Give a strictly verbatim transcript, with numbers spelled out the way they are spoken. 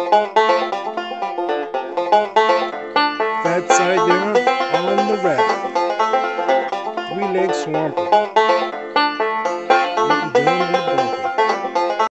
Fat side dinner on the raft. Three-leg swamper.